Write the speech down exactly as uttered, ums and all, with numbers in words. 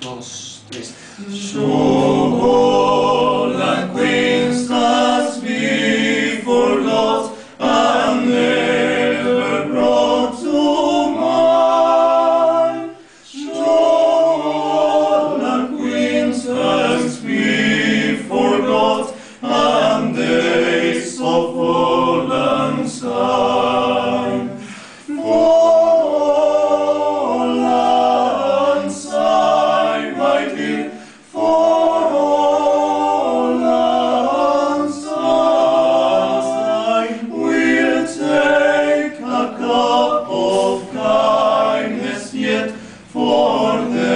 dos, tres. Holland Queens must be forgot and never brought to mind. Holland Queens must be forgot and days of Holland sign. Holland sign, my dear, for Holland sign. We'll take a cup of kindness yet for the